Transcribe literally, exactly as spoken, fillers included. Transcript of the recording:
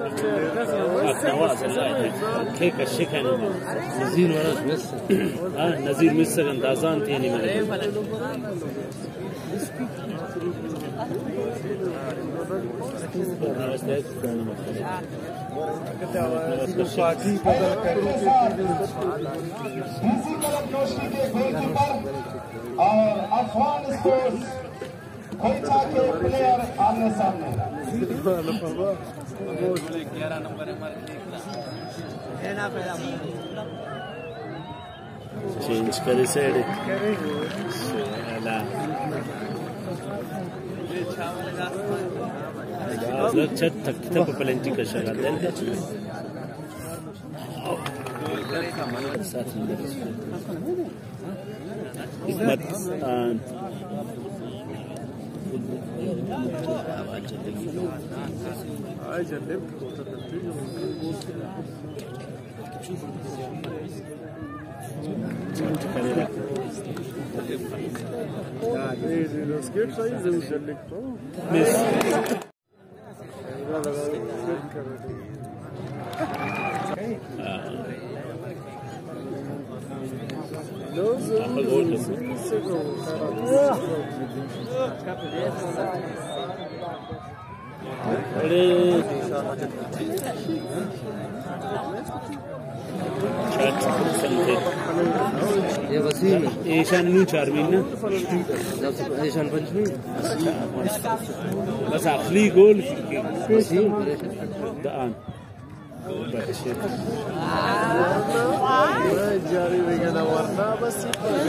نواز الله كيك الشكل نزيل وراس بس اه نزيل مسك اندازان تاني من और अफगान स्पोर्ट्स कोयटा के प्लेयर आमने सामने ग्यारह नंबर चेंज करे साइड अच्छा तक तक पेनल्टी का शगल है साथ में हिकमत आई जल्दी ja, nee, das geht schon, so ist nicht so. ये वसीम ईशान न्यू चारमीन ना ईशान पंचमी बस आखिरी गोल वसीम दान जारी वगैरह वरना बस